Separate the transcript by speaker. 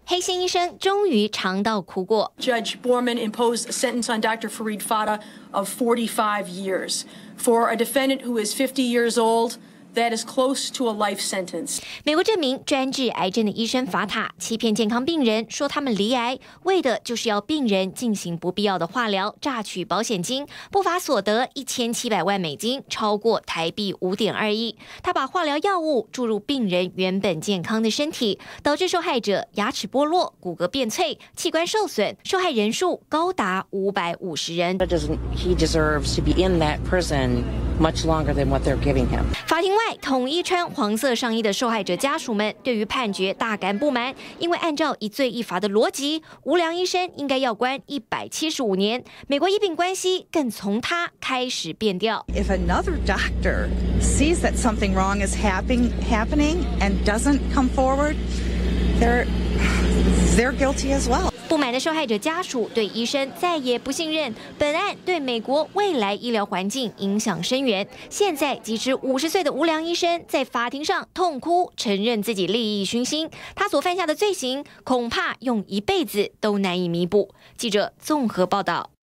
Speaker 1: 黑心医生终于尝到苦果。
Speaker 2: Judge Borman imposed a sentence on Dr. Fareed Fata of 45 years. For a defendant who is 50 years old, that is close to a life sentence.
Speaker 1: 美国这名专治癌症的医生法塔欺骗健康病人，说他们罹癌，为的就是要病人进行不必要的化疗，榨取保险金，不法所得1700万美金，超过台币5.2亿。他把化疗药物注入病人原本健康的身体，导致受害者牙齿剥落、骨骼变脆、器官受损，受害人数高达550人。
Speaker 3: He deserves to be in that prison much longer than what they're giving him.
Speaker 1: 法庭外，统一穿黄色上衣的受害者家属们对于判决大感不满，因为按照一罪一罚的逻辑，无良医生应该要关175年。美国医病关系更从他开始变调。
Speaker 4: If another doctor sees that something wrong is happening and doesn't come forward, they're guilty as well.
Speaker 1: 不满的受害者家属对医生再也不信任，本案对美国未来医疗环境影响深远。现在，即使50岁的无良医生在法庭上痛哭，承认自己利益熏心，他所犯下的罪行，恐怕用一辈子都难以弥补。记者综合报道。